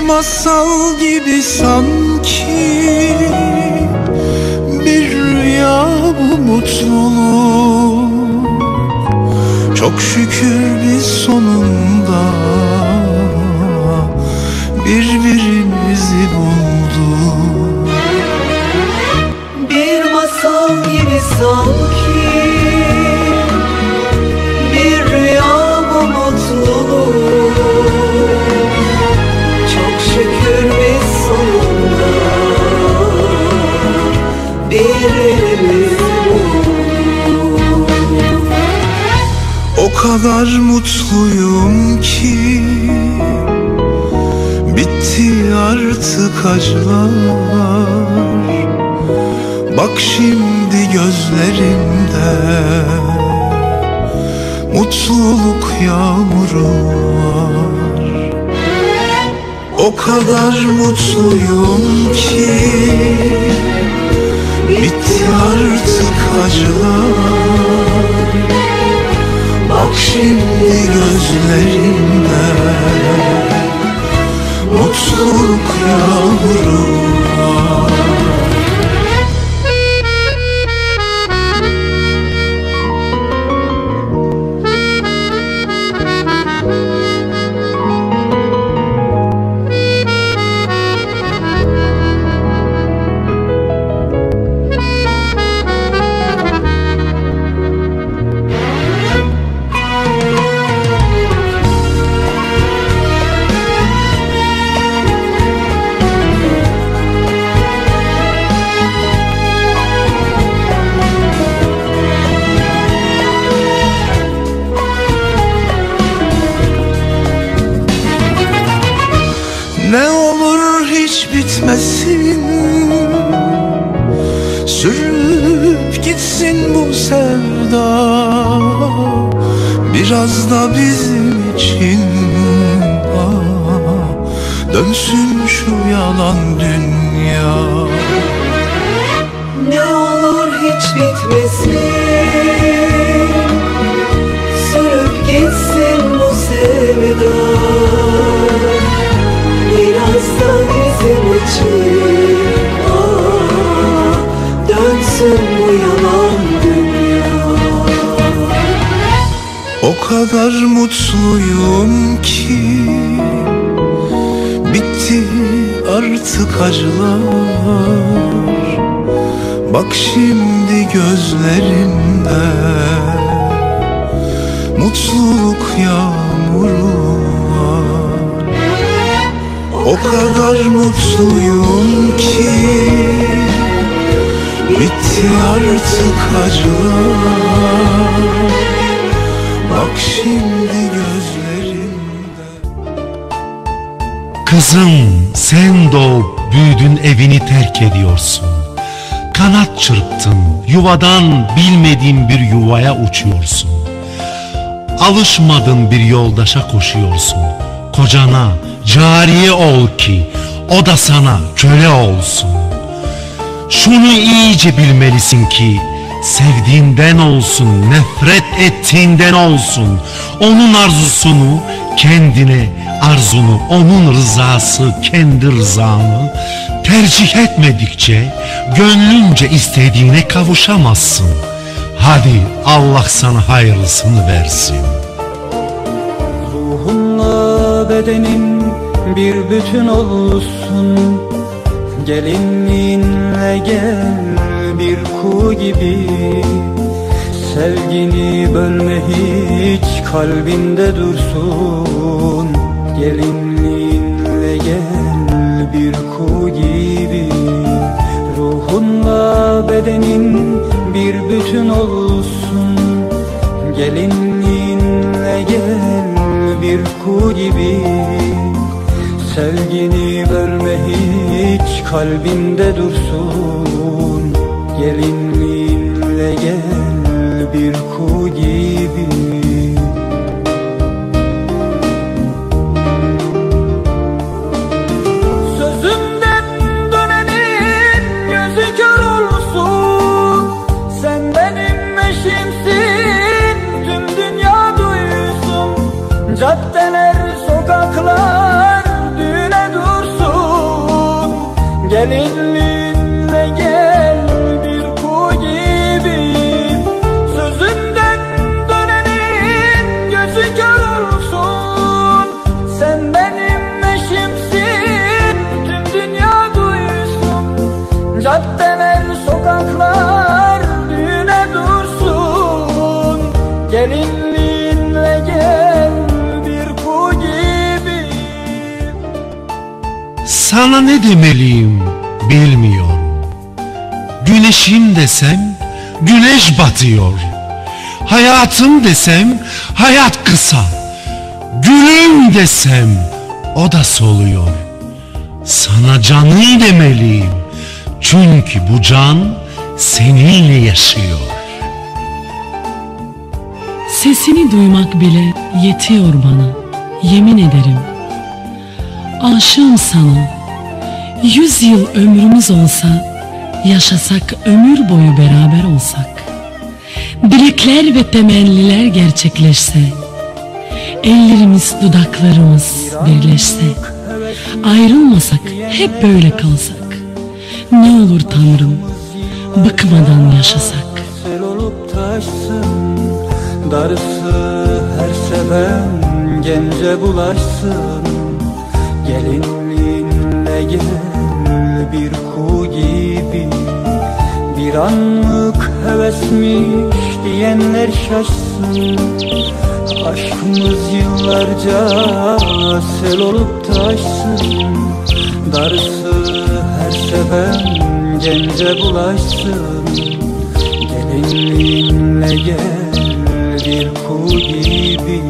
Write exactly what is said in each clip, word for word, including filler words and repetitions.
masal gibi sanki, bir rüya bu mutluluk. Çok şükür biz sonunda birbirimizi bulduk. Bir masal gibi sanki, bir rüya bu mutluluk. Çok şükür biz sonunda birbirimizi bulduk. O kadar mutluyum ki bitti artık acılar. Bak şimdi gözlerimde mutluluk yağmuru var. O kadar mutluyum ki bitti artık acılar. Bak şimdi gözlerimde mutluluk yağmuru var. Ne olur hiç bitmesin, sürüp gitsin bu sevda. Biraz da bizim için ah, dönsün şu yalan dünya. Ne olur hiç bitmesin, sürüp gitsin bu sevda. Biraz da bizim için ah, dönsün bu yalan dünya. O kadar mutluyum ki bitti artık acılar. Bak şimdi gözlerimde mutluluk yağmuru var. O kadar mutluyum ki bitti artık acılar. Bak şimdi gözlerimde. Kızım, sen doğup büyüdün, evini terk ediyorsun. Kanat çırptın, yuvadan bilmediğin bir yuvaya uçuyorsun. Alışmadın bir yoldaşa koşuyorsun. Kocana cariye ol ki o da sana köle olsun. Şunu iyice bilmelisin ki sevdiğinden olsun, nefret ettiğinden olsun, onun arzusunu kendine, arzunu, onun rızası kendi rızanı tercih etmedikçe gönlünce istediğine kavuşamazsın. Hadi Allah sana hayırlısını versin. Ruhunla bedenin bir bütün olsun, gelinliğinle gel bir kuğu gibi. Sevgini bölme hiç kalbinde dursun, gelinliğinle gel bir kuğu gibi. Ruhunla bedenin bir bütün olsun, gelinliğinle gel bir kuğu gibi. Sevgini bölme hiç kalbinde dursun, gelinliğinle gel bir kuğu gibi. Sözümden dönenin gözü kör olsun, sen benim eşimsin, tüm dünya duysun. Caddeler, sokaklar düğüne dursun. Gelinliğinle gel bir kuğu gibi. Sözünden dönenin gözü kör olsun. Sen benim eşimsin, tüm dünya duysun. Caddeler, sokaklar düğüne dursun. Gelinliğinle gel bir kuğu gibi. Sana ne demeliyim bilmiyorum. Güneşim desem güneş batıyor. Hayatım desem hayat kısa. Gülüm desem o da soluyor. Sana canım demeliyim. Çünkü bu can seninle yaşıyor. Sesini duymak bile yetiyor bana, yemin ederim. Aşığım sana. Yüz yıl ömrümüz olsa, yaşasak ömür boyu beraber olsak. Dilekler ve temenniler gerçekleşse, ellerimiz dudaklarımız birleşse, ayrılmasak, hep böyle kalsak. Ne olur Tanrım, bıkmadan yaşasak. Sel olup taşsın, darısı her seven gence bulaşsın. Gelinliğinle gel bir kuğu gibi. Bir anlık hevesmiş diyenler şaşsın. Aşkımız yıllarca sel olup taşsın. Darısı her seven gence bulaşsın. Gelinliğinle gel bir kuğu gibi.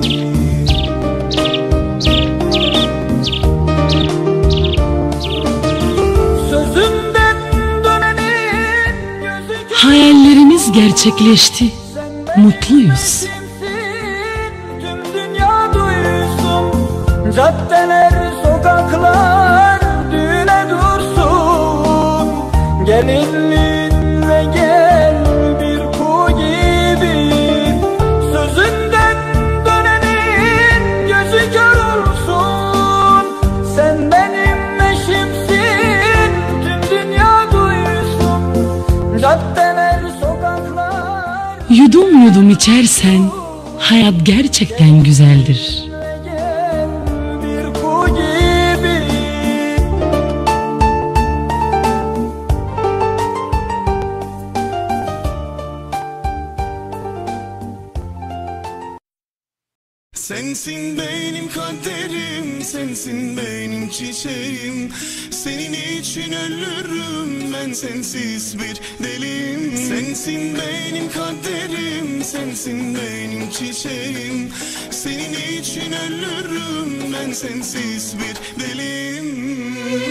Hayallerimiz gerçekleşti, mutluyuz. Tüm dünya duysun. Caddeler, sokaklar düğüne dursun. Gelinliğinle gel bir kuğu gibi. Sözünden dönenin gözü kör olsun. Sen benim eşimsin, tüm dünya duysun. Caddeler, sokaklar. Yudum yudum içersen hayat gerçekten güzeldir. Gel bir kuğu gibi. Sensin benim kaderim, sensin benim çiçeğim. Senin için ölürüm, ben sensiz bir deliyim. Sensin benim kaderim, sensin benim çiçeğim. Senin için ölürüm, ben sensiz bir deliyim.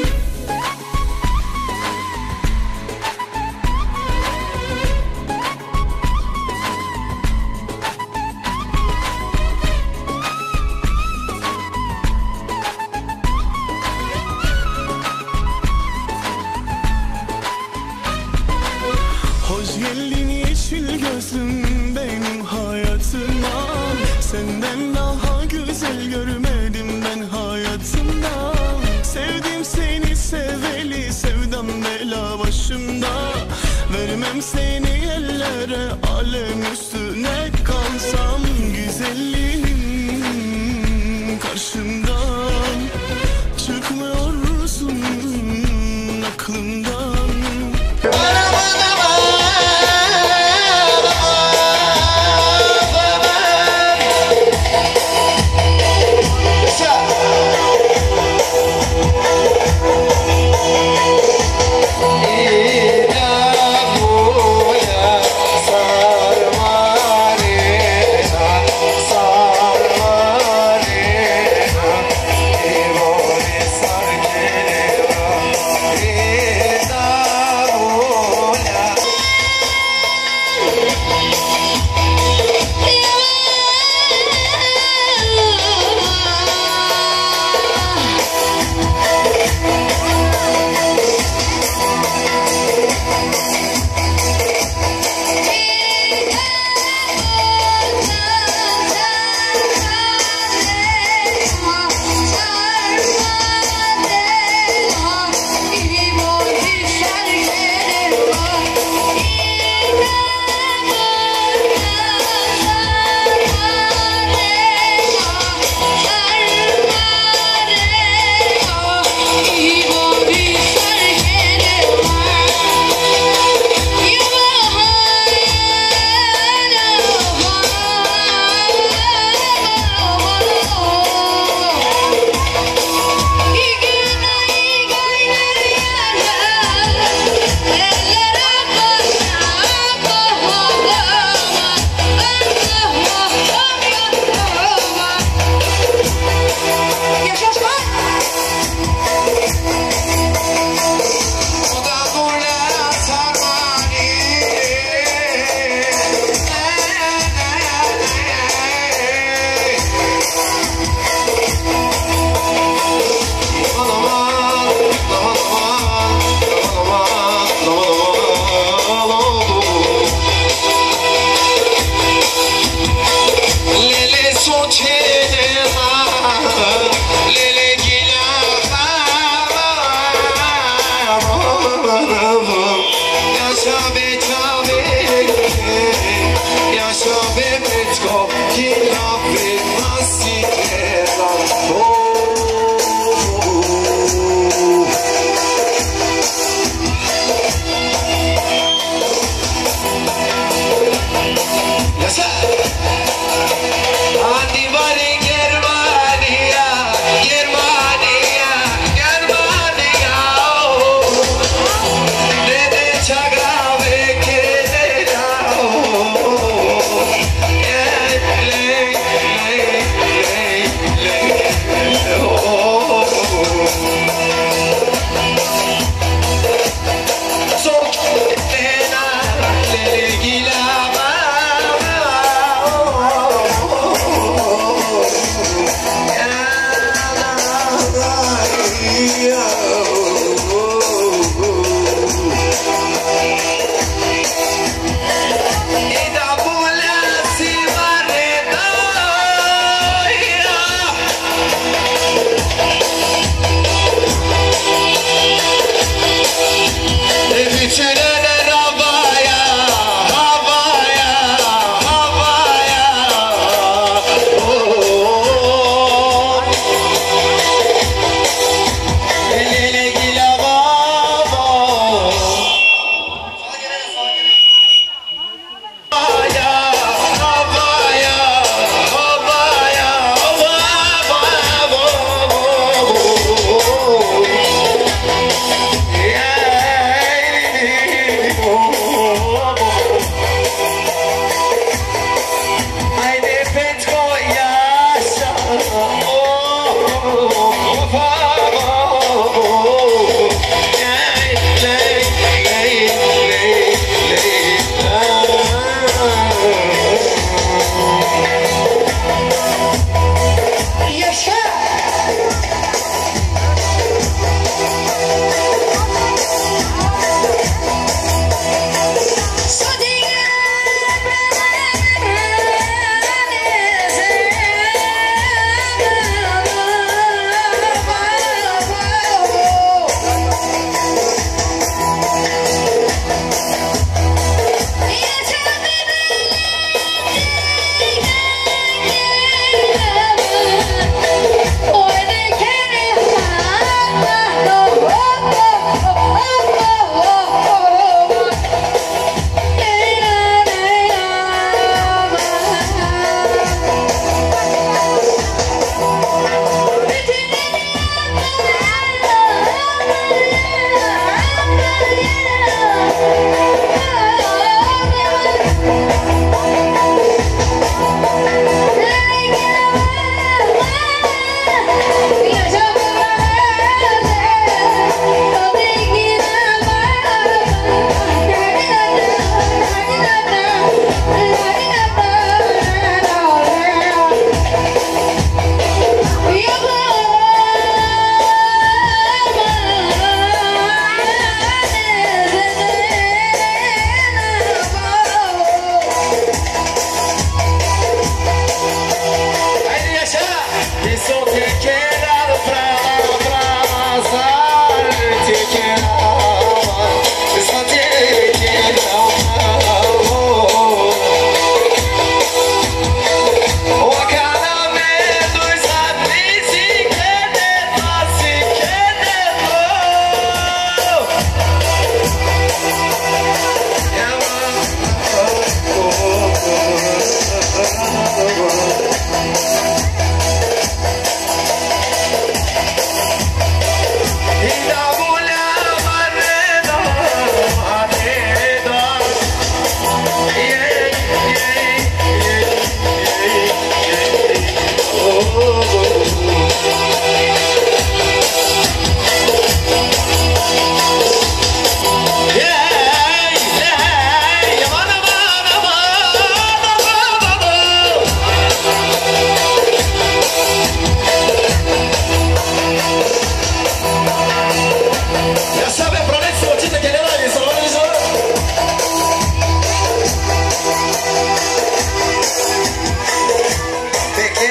Hoş geldin yeşil gözlüm benim hayatıma. Senden daha güzel görmedim ben hayatımda. Sevdim seni seveli, sevdam bela başımda. Vermem seni ellere, alem üstüne kalsam. Güzelliğin karşımdan, çıkmıyorsun aklımdan. Sarma Hadi var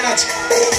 much.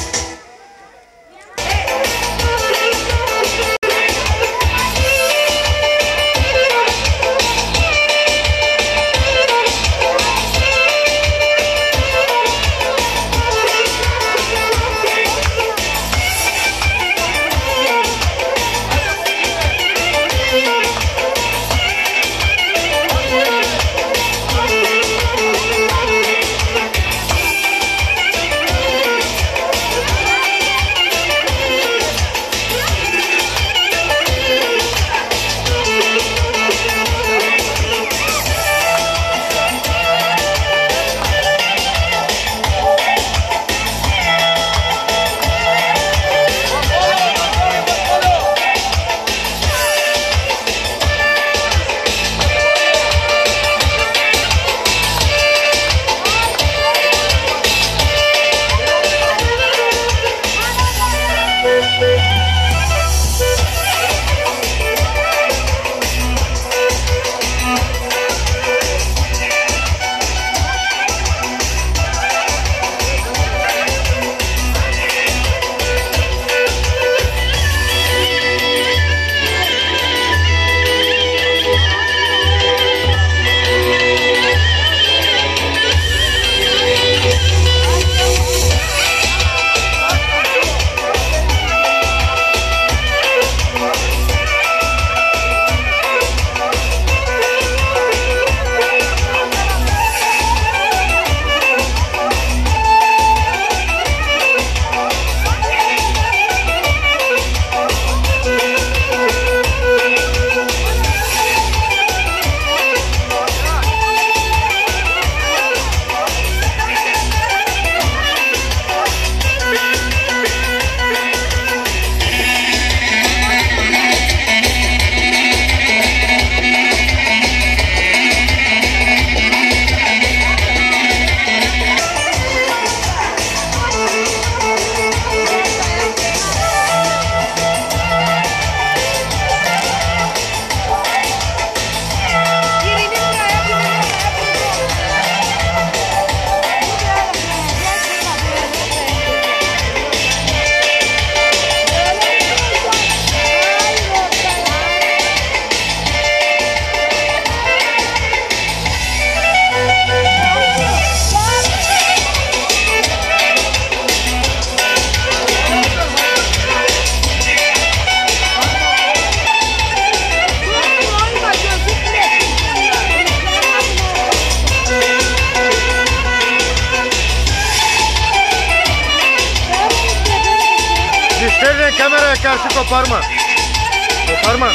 Dişlerini kameraya karşı koparma. Koparma.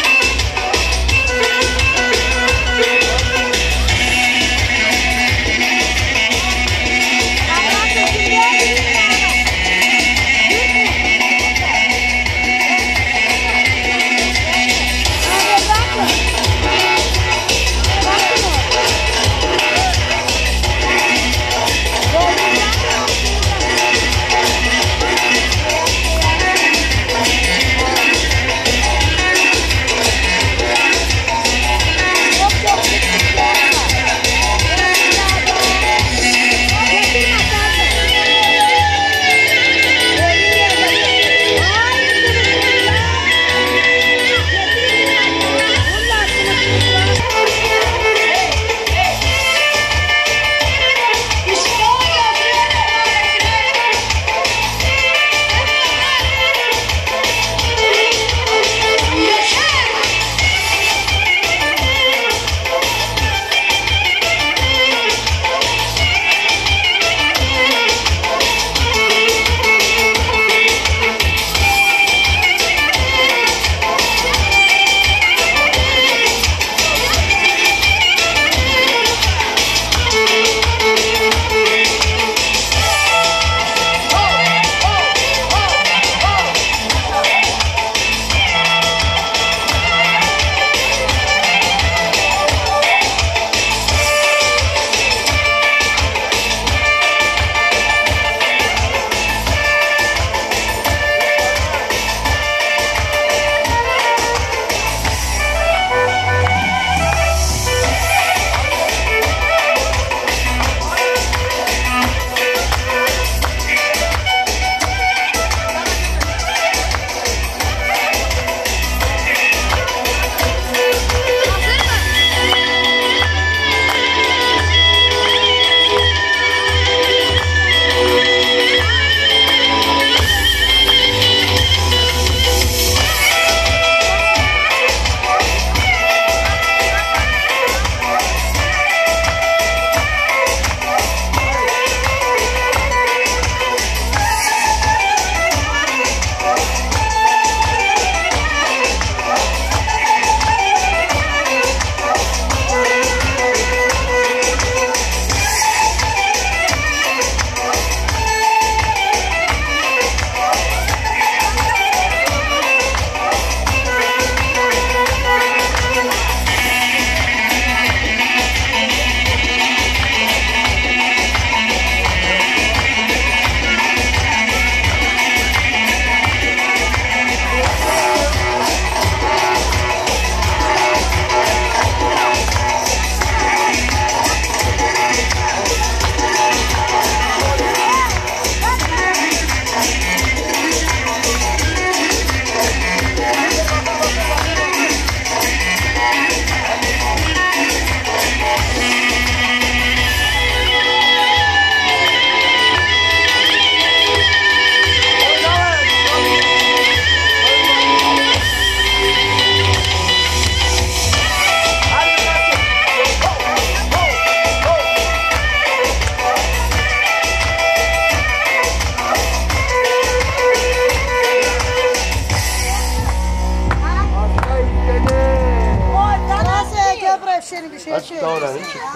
Doğranın çıktı.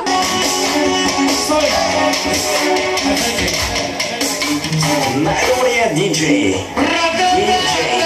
Maria D J. D J.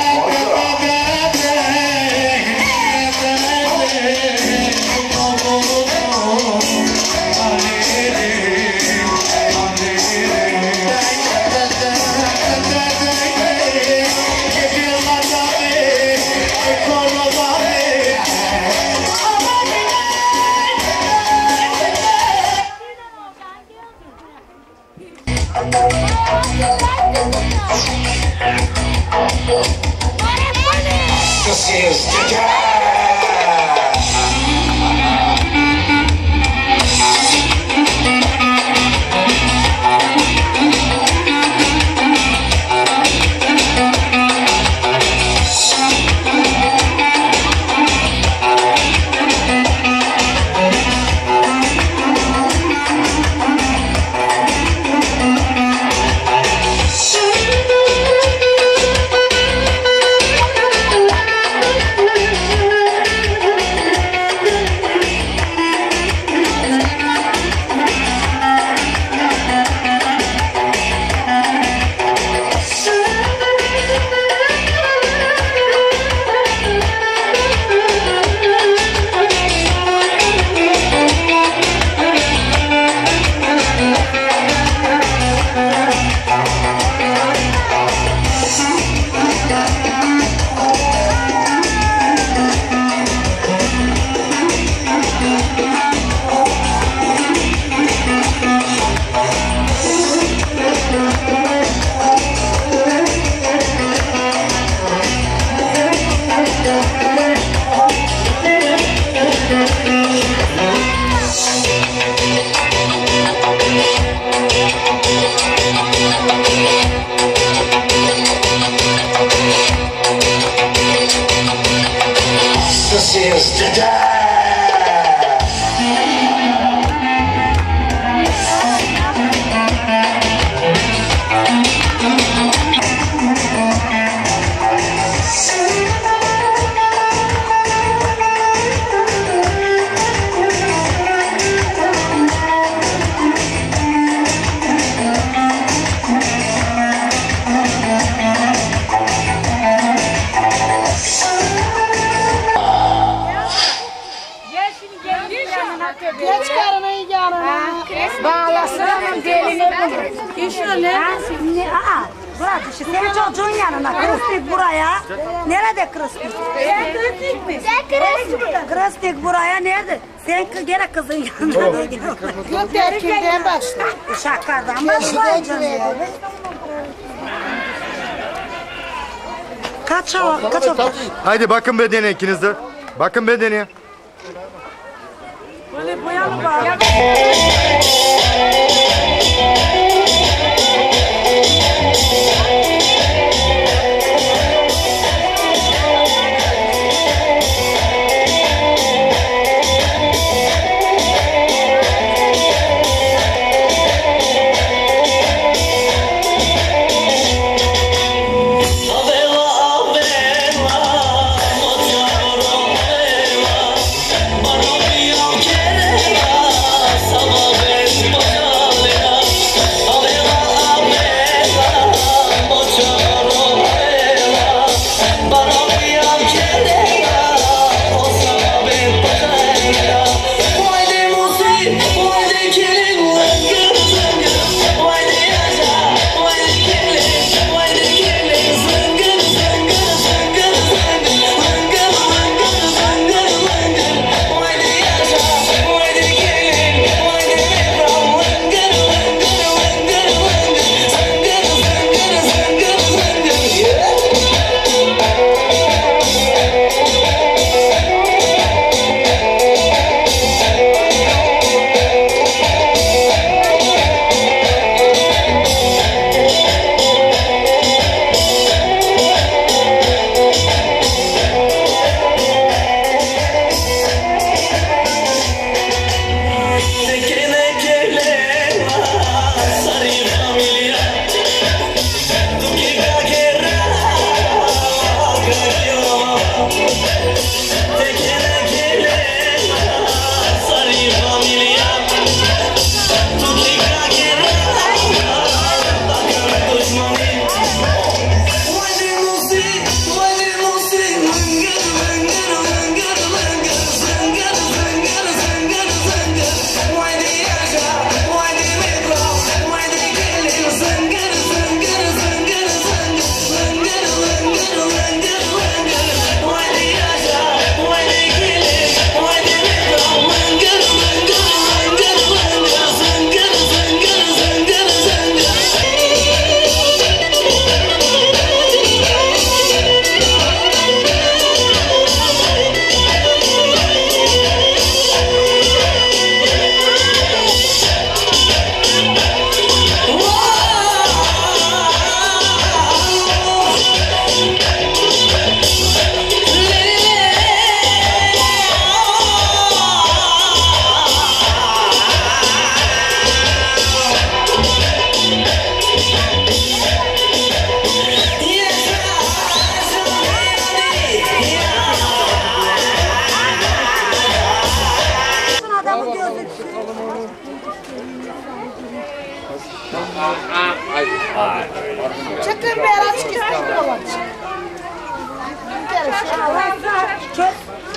This is the This is the Geç karını yanına. Bağlasın gelini. İşte ne? Aa, bırak işte senin çocuğun yanına. Kristik buraya. Nerede Kristik? Sen Kristik mi? Sen Kristik. Kristik buraya nerede? Sen gene kızın yanına. Gün terkinden başla. Şakardan başlayacağım ya. Kaç hava? Kaç hava? Haydi bakın bedene ikiniz de. Bakın bedene. Böyle boyalı bağlı. Bana bir yol kere var, sana ben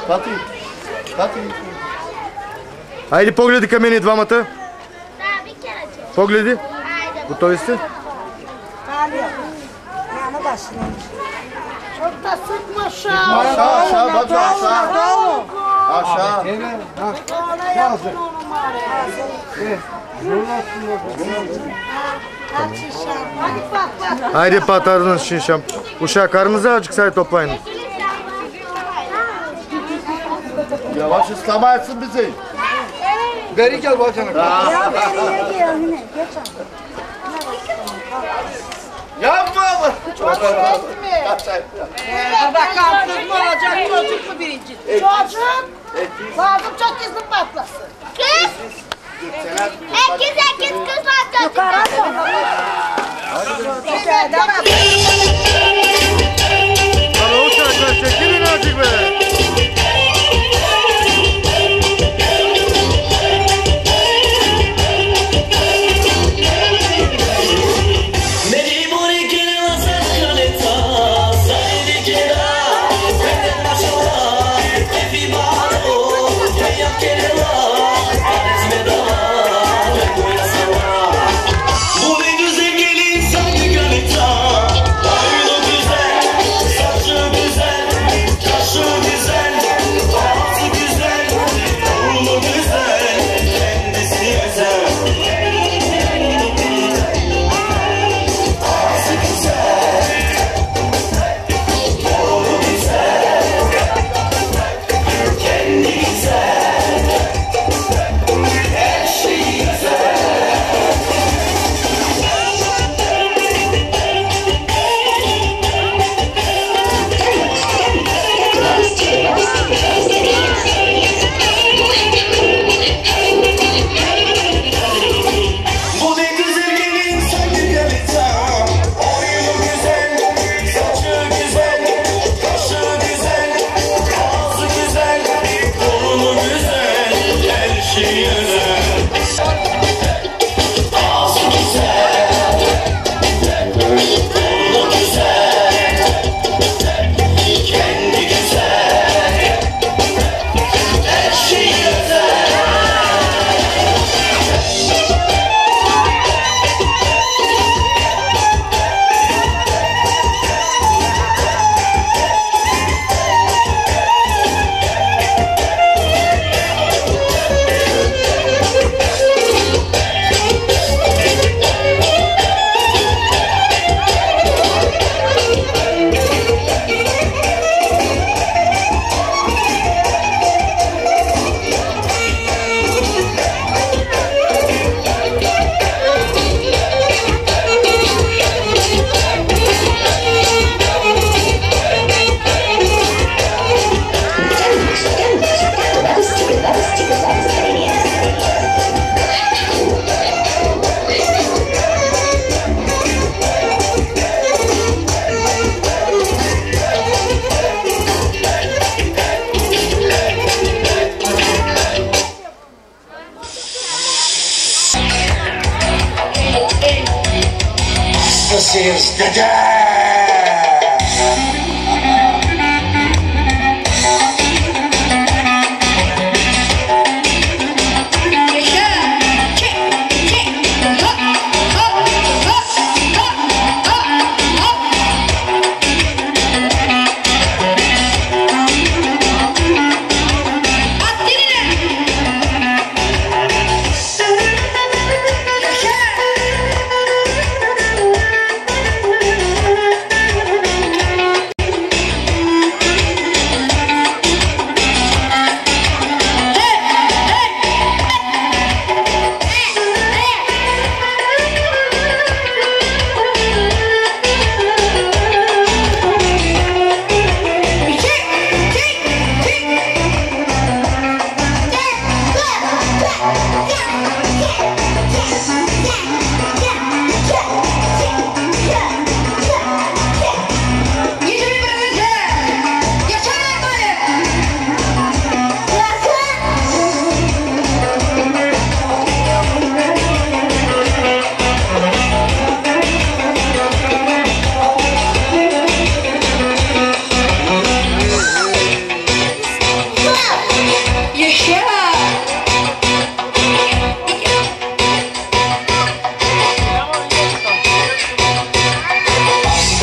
Tati. Tati. Haydi pogledi ka meni двамата. Да, bir kere çek. Погледи. Haydi. Готови сте? Yanı başına. Çok da sıkma şu an. Aşağı aşağı bak aşağı. Aşağı. Ona yapın onu bari. Aç şişem. Hadi bak bak. Haydi patardınız şinşam. Uşağı karnınızı azıcık say toplayın. Yavaş ıslamayasın bizi. Beri gel bacana. Ya beriye gel yine. Geç abi. Yapma ama. Çok şöyle mi? Baba kalkız mı olacak çocuk mu birinci? Çocuk. Lazım çok izin patlasın. Kız. Herkes herkes kız patlasın. Yukarı atın. Bana uşaklar çekilin azıcık be. This is the day.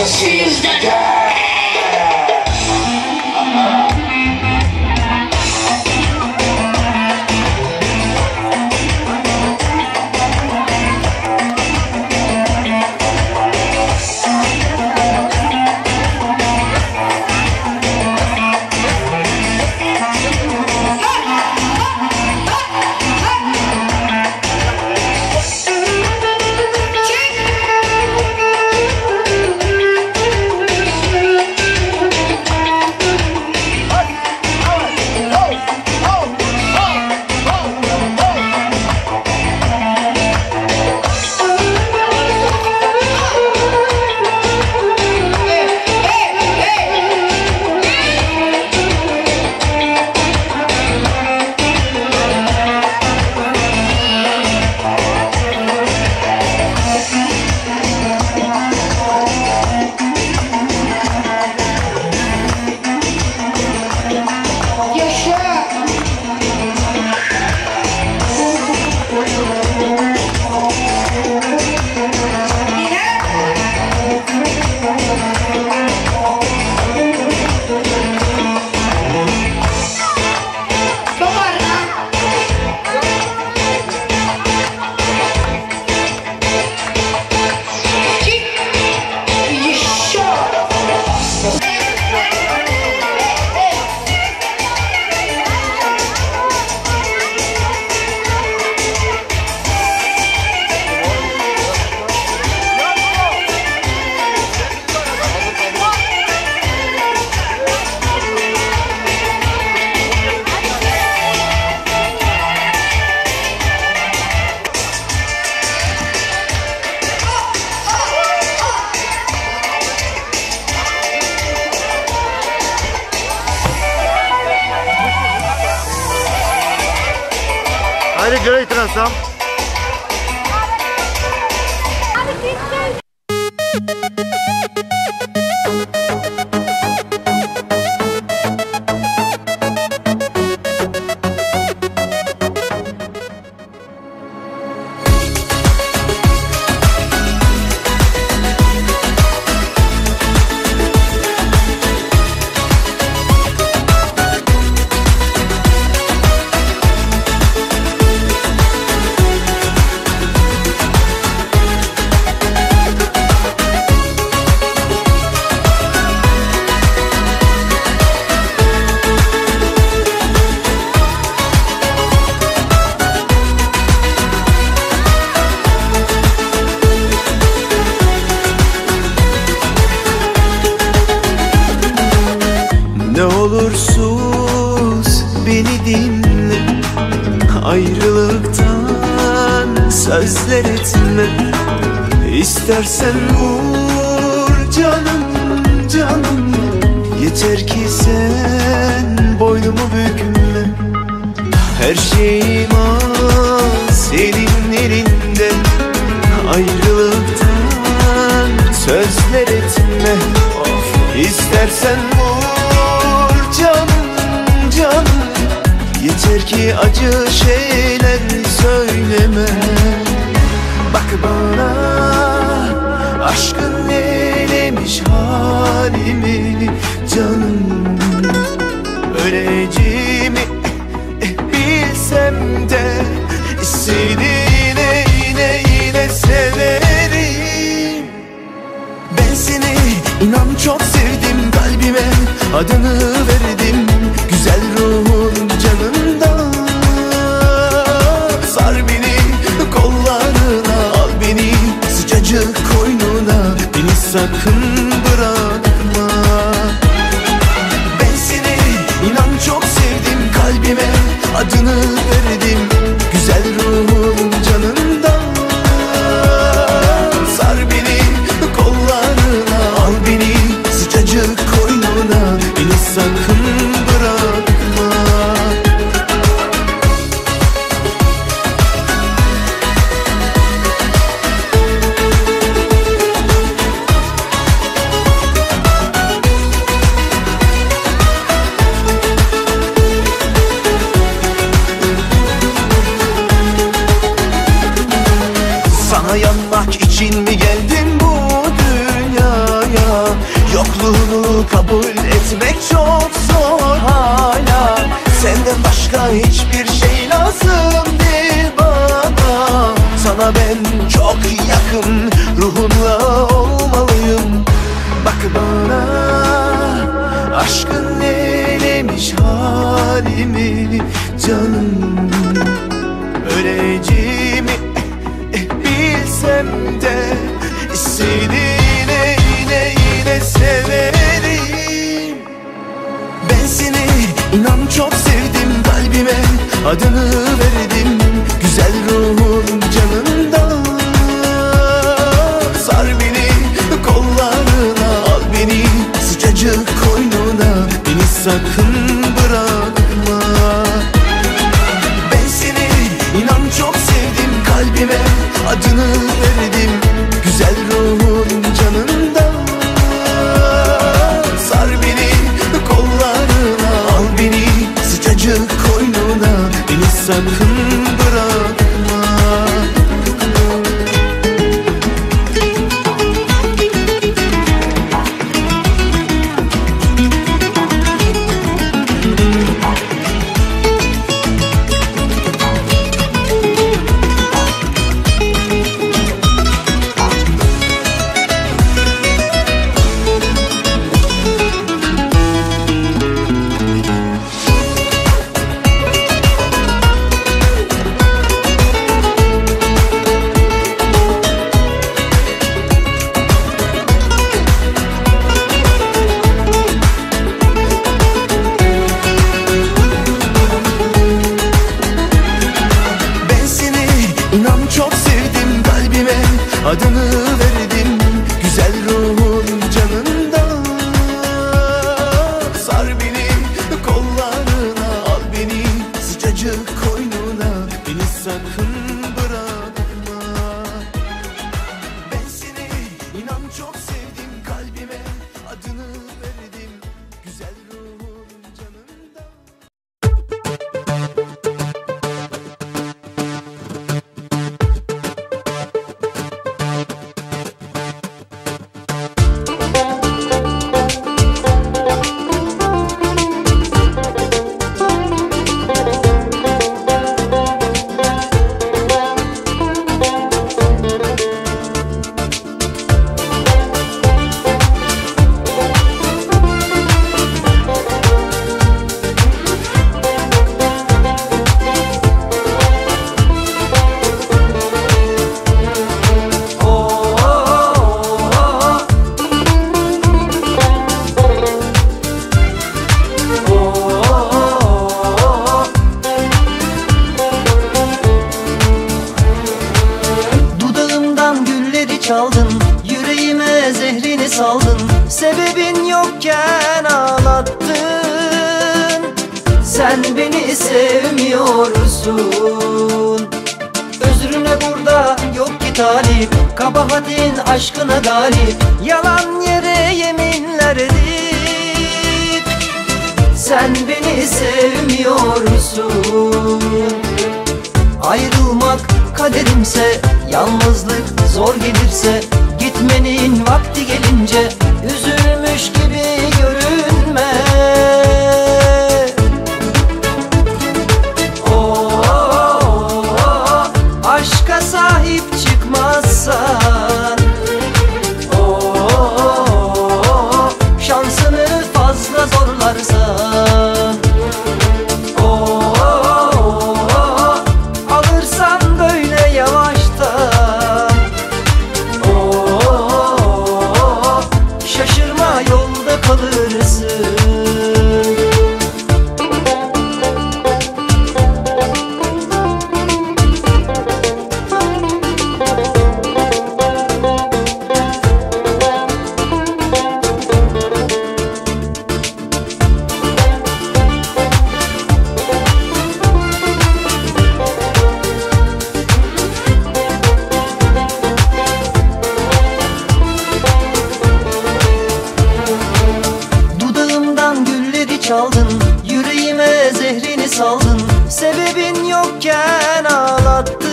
Hastasıyız dede. Haydi göre itirazsam. Ne olur sus beni dinle, ayrılıktan sözler etme. İstersen vur canım canım, yeter ki sen boynumu bükme. Her şeyim al senin elinde, ayrılıktan sözler etme. İstersen vur canım canım, yeter ki acı şeyler söyleme. Bak bana aşkın neylemiş halimi canım, öleceğimi bilsem de seni yine yine yine severim. Ben seni inan çok sevdim, kalbime adını verdim. Güzel ruhun canından sar beni kollarına, al beni sıcacık koynuna, beni sakın bırakma. Ben seni inan çok sevdim, kalbime adını verdim. Güzel ruhun canından sar beni kollarına, al beni sıcacık koynuna, beni sakın bırakma. kabul etmek çok zor hala. Senden başka hiçbir şey lazım değil bana. Sana ben çok yakın, ruhunla olmalıyım. Bak bana, aşkın neylemiş halimi canım. Öleceğimi bilsem de seni yine yine yine severim. Ben seni inan çok sevdim, kalbime adını verdim. Güzel ruhun canından sar beni kollarına, al beni sıcacık koynuna, beni sakın bırakma. Ben seni inan çok sevdim, kalbime adını verdim. Güzel ruhun canından sar beni kollarına, al beni sıcacık koynuna, beni sakın bırakma. Adını verdim güzel ruhun canından. Sar beni kollarına, al beni sıcacık koynuna, beni sakın bırakma. Ben seni inan çok sevdim, kalbime adını verdim güzel ruhun canından. Çaldın, yüreğime zehrini saldın. Sebebin yokken ağlattın. Sen beni sevmiyorsun. Özrüne burada yok ki talip. Kabahatin aşkına galip. Yalan yere yeminler edip sen beni sevmiyorsun. Ayrılmak kaderimse, yalnızlık zor gelirse, gitmenin vakti gelince üzülmüş gibi görünme. Oh, oh, oh, aşka sahip çıkmazsan, oh, oh, oh, şansını fazla zorlarsan, oh, oh, oh, alırsan böyle yavaştan, oh, oh, şaşırma yolda kalırsın. Çaldın, yüreğime zehrini saldın. Sebebin yokken ağlattın.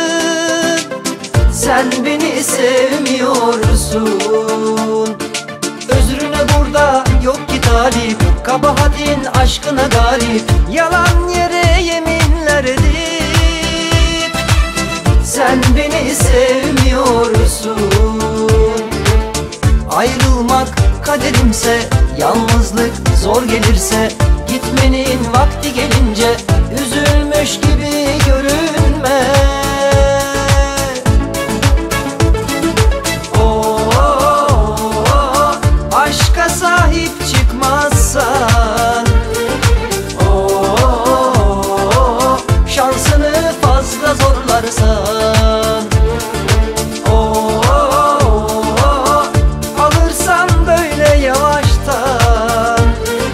Sen beni sevmiyorsun. Özrüne burada yok Kabahatin aşkına galip, yalan yere yeminler edip sen beni sevmiyorsun. Ayrılmak kaderimse, yalnızlık zor gelirse, gitmenin vakti gelince üzülmüş gibi görünme. Oo, aşka sahip çıkmazsan, oo, şansını fazla zorlarsan, oo, alırsan böyle yavaştan,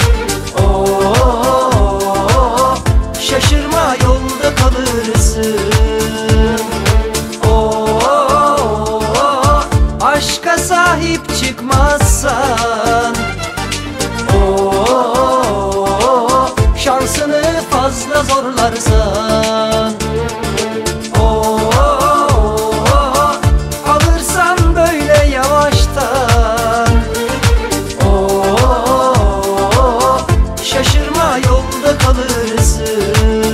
oo, şaşırma yolda kalırsın. Oo, aşka sahip çıkmazsan, oo, şansını fazla zorlarsan, oo, alırsan böyle yavaştan, oo, şaşırma yolda kalırsın.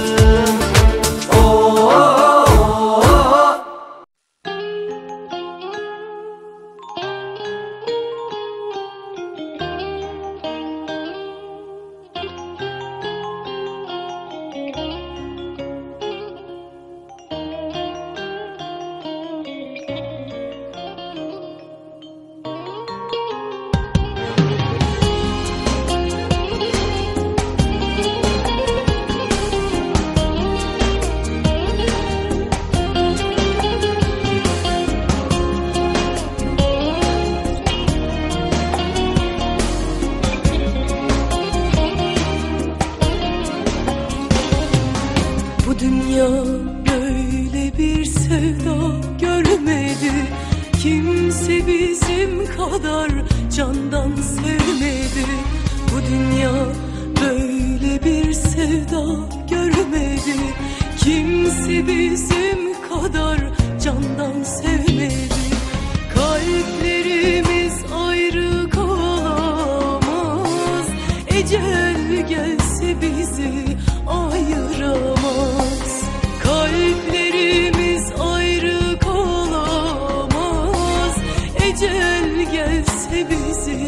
Bu dünya böyle bir sevda görmedi. Kimse bizim kadar candan sevmedi. Bu dünya böyle bir sevda görmedi. Kimse bizim kadar candan sevmedi. Kalplerimiz ayrı kalamaz. Ecel gelse bizi ayıramaz. Kalplerimiz ayrı kalamaz. Ecel gelse bizi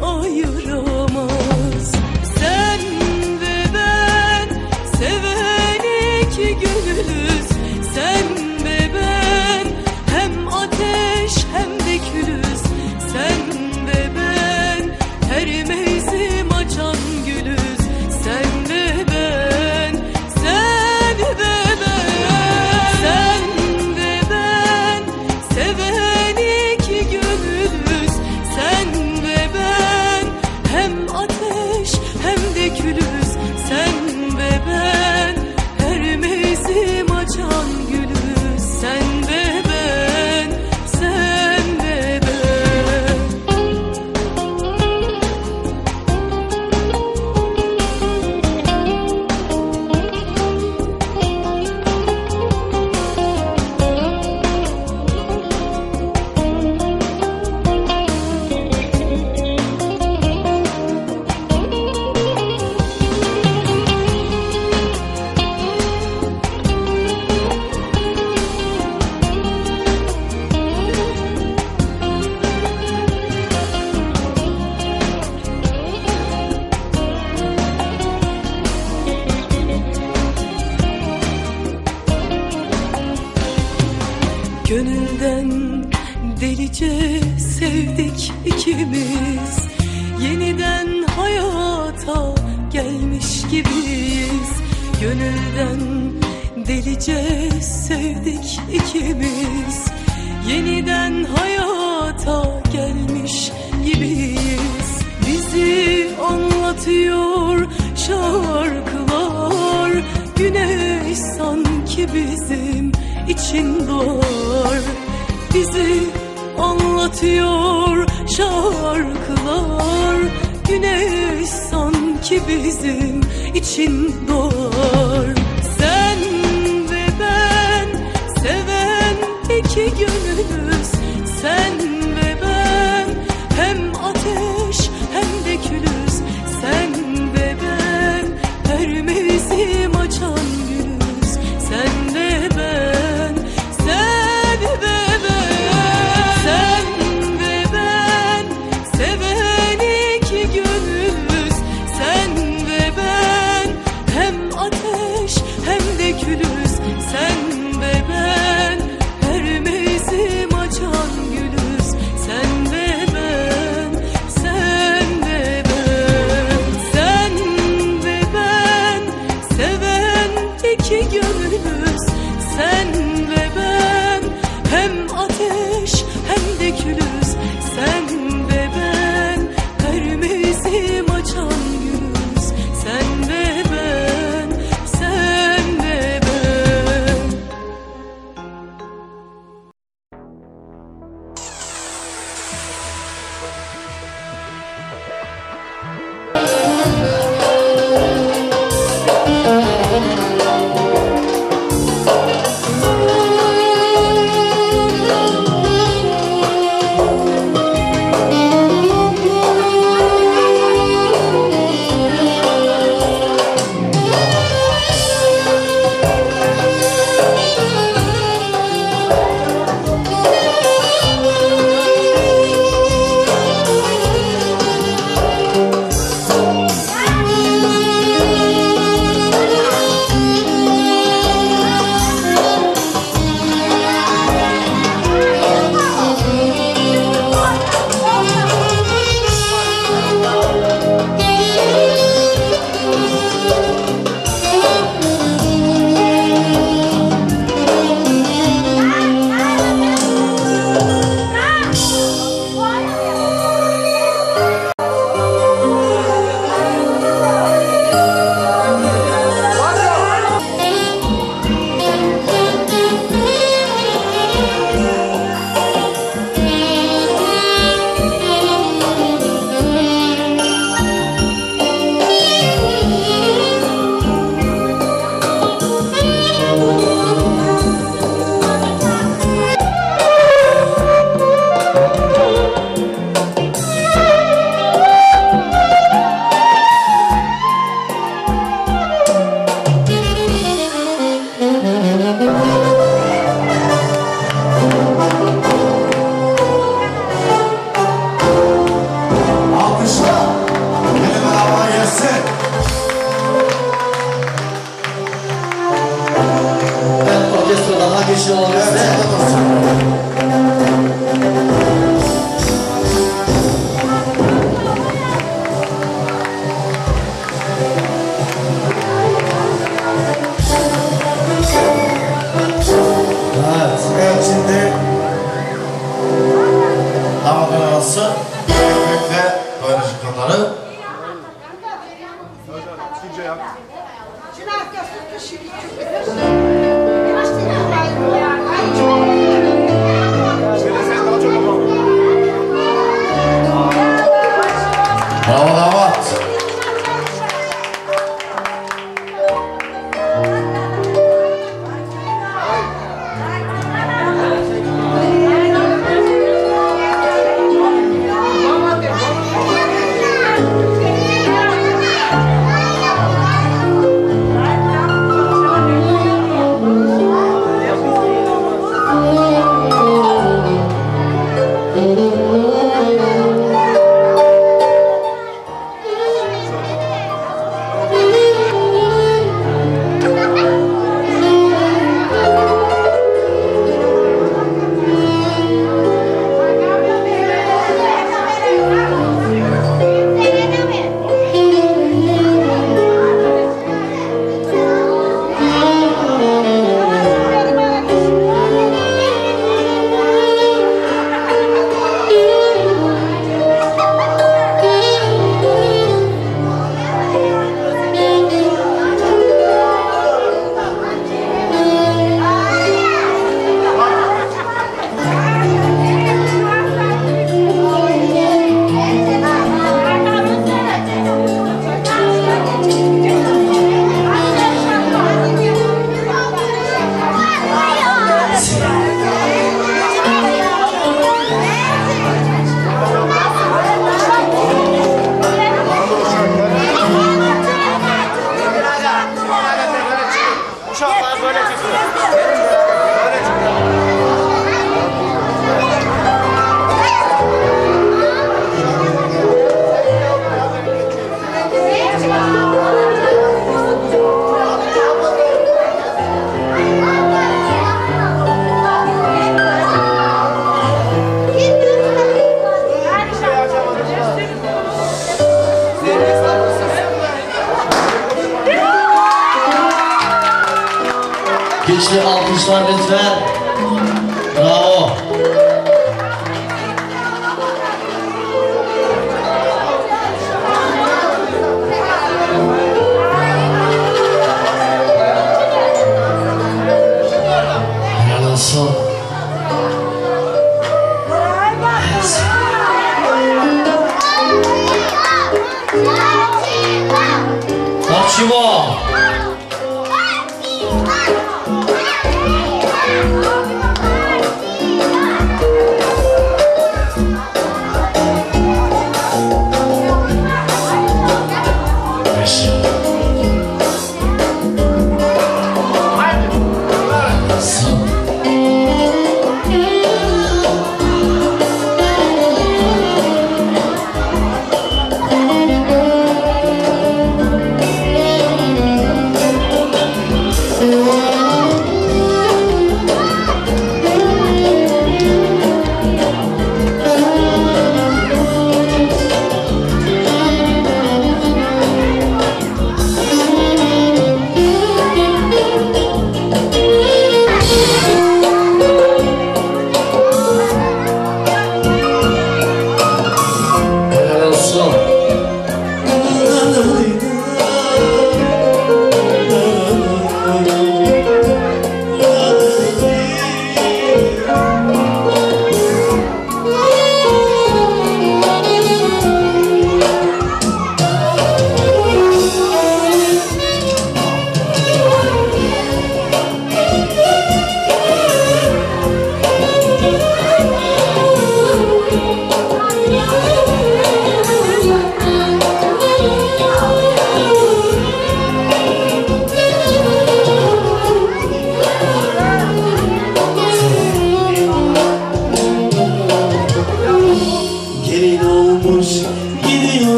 ayıramaz. Sen ve ben seven iki gönüllüz. Sen ve ben hem ateş hem de külüz. Sen ve ben her mevsim açan gülüz. Sen ve ben, sen ve ben, sen ve ben seven iki gönüllüz. Sen ve ben hem ateş hem de külüz. Sen ve ben her mevsim açan gülüz. Sen ve ben, sen ve ben. Gönülden delice sevdik ikimiz. Yeniden hayata gelmiş gibiyiz. Gönülden delice sevdik ikimiz. Yeniden hayata gelmiş gibiyiz. Bizi anlatıyor şarkılar. Güneş sanki bizim için doğar. Bizi anlatıyor şarkılar. Güneş sanki bizim için doğar. Sen ve ben seven iki gönüllüz. Sen ve ben hem ateş hem de külüz. Sen Sarı. Bravo damat. Güçlü alkışlar lütfen. Bravo. Helal olsun. Tarçıvo.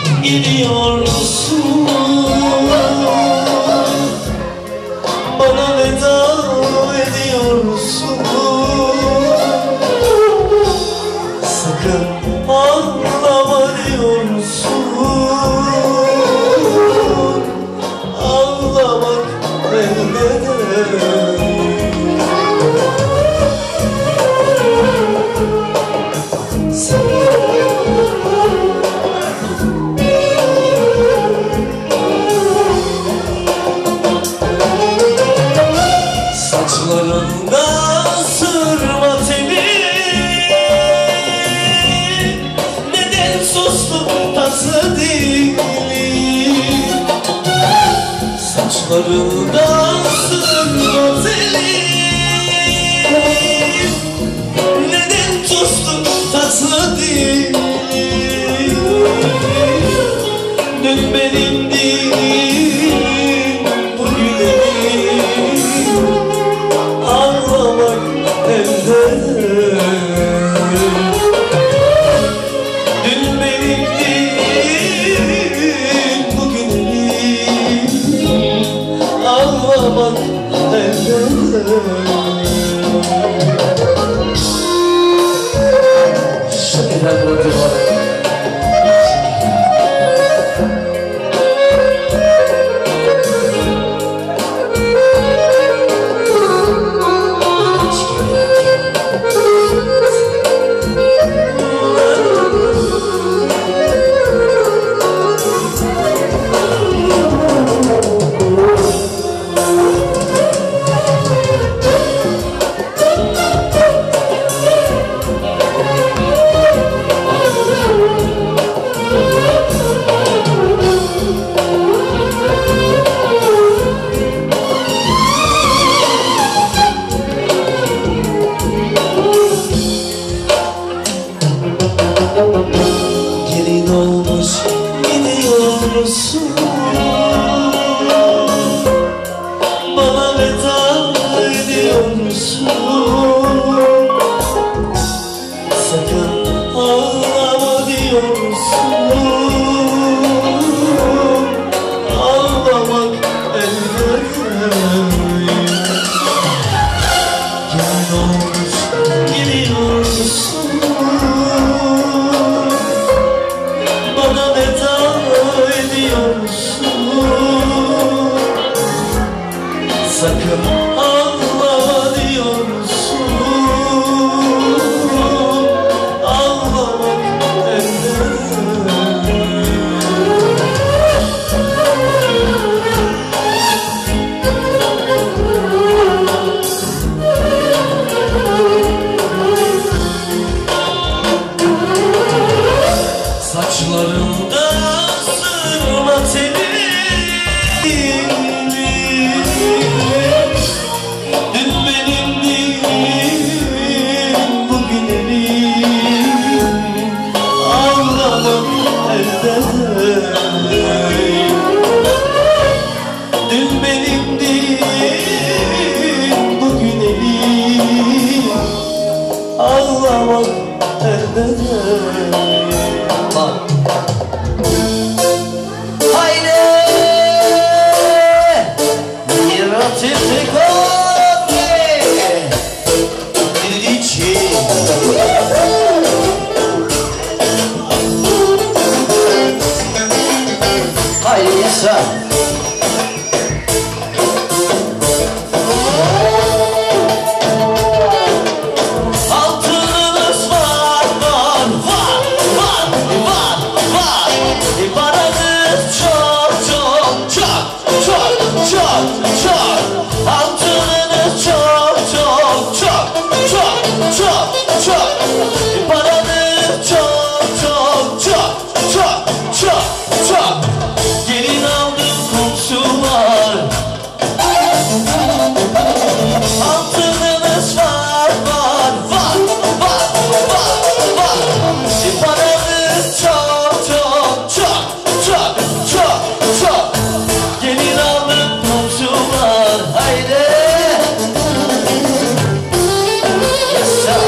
Gidiyorsun bana Saçlarında sırma teli, neden sustum tatlı dili? Saçlarında sırma teli, neden sustum tatlı dili? Dün benim dilim bugün ağlamak elde. Dün benim değil, bugün ağlamak elde. Şükürler olsun. Gelin olmuş gidiyor musun? Bana veda ediyor musun? Sakın ağlama diyor musun? Ağlamak elde. Gelin olmuş gidiyor musun? Bana veda ediyor musun? Sakın ağlama diyor musun? Ağlamak elde. Saçlarımda sırma teli, dün benim değil, bugün elim ağlamak elde. Dün benim değil, bugün elim ağlamak elde. Haydi yaratıcı kote dilici. Haydi yasa. Altınımız var, var, var, var, var, var. Paranız çok, çok, çok, çok, çok, çok. Altınınız çok, çok, çok, çok, çok, çok. Paranız çok, çok, çok, çok, çok, çok. Gelin aldım komşular. Altınınız var, var, var, var, var, var. Paranız çok, çok, çok, çok, çok, çok. Gelin aldım komşular. Haydi. Yaşa.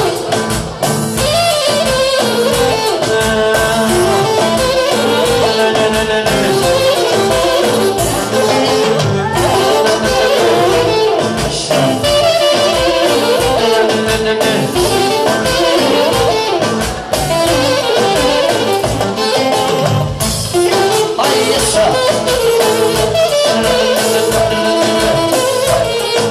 Ay yaşa.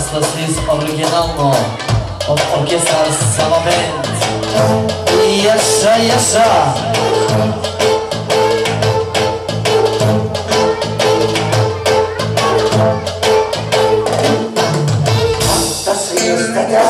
hastasıyız original no Orkestrar Sava Band. Yaşa yaşa. Hastasıyız dede